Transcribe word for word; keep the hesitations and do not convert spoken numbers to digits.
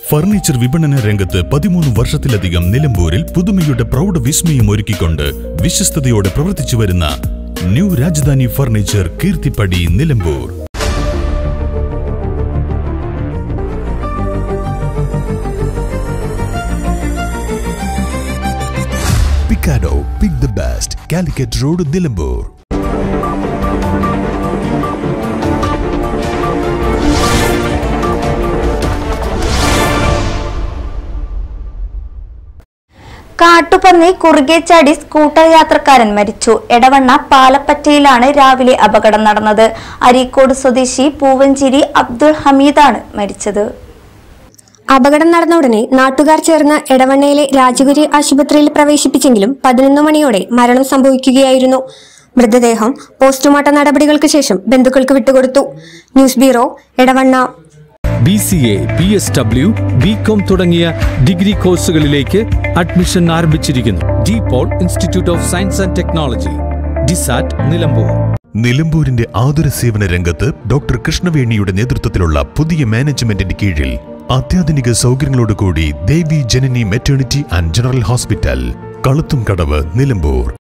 Furniture വിപണന രംഗത്ത് പതിമൂന്ന് വർഷത്തിലധികം നിലമ്പൂരിൽ പുതുമയുടെ പ്രൗഢ വിസ്മയം ഒരുക്കിക്കൊണ്ട് വിശ്വസ്തയോടെ പ്രവർത്തിച്ചു വരുന്ന new Rajadhani furniture Keerthippadi Nilambur. Picado, pick the best. Calicut Road, Nilambur. കാട്ടുപന്നി കുറുകെ ചാടി സ്കൂട്ടർ യാത്രക്കാരൻ മരിച്ചു. എടവണ്ണ പാലപ്പറ്റയിലാണ് രാവിലെ അപകടം നടന്നത്. അരീക്കോട് സ്വദേശി പൂവഞ്ചേരി അബ്ദുൾ ഹമീദാണ് മരിച്ചത്. അപകടം നടന്ന ഉടനെ നാട്ടുകാർ ചേർന്ന് എടവണ്ണയിലെ രാജഗിരി ആശുപത്രിയിൽ പ്രവേശിപ്പിച്ചെങ്കിലും പതിനൊന്ന് മണിയോടെ മരണം സംഭവിക്കുകയായിരുന്നു. മൃതദേഹം പോസ്റ്റ്മോർട്ടം നടപടികൾക്ക് ശേഷം ബന്ധുക്കൾക്ക് വിട്ടുകൊടുത്തു. News bureau, Edavanna. B C A, B S W, B com തുടങ്ങിയ ഡിഗ്രി കോഴ്സുകളിലേക്ക് അഡ്മിഷൻ ആരംഭിച്ചിരിക്കുന്നു. De Paul institute of science and technology, DISAT, Nilambur. നിലമ്പൂരിന്റെ ആതുര സേവന രംഗത്ത് ഡോക്ടർ കൃഷ്ണവേണിയുടെ നേതൃത്വത്തിലുള്ള പുതിയ മാനേജ്മെന്റിന്റെ കീഴിൽ അത്യാധുനിക സൗകര്യങ്ങളോടുകൂടി Devi Janani maternity and general hospital, Kaluthumkadavu, Nilambur.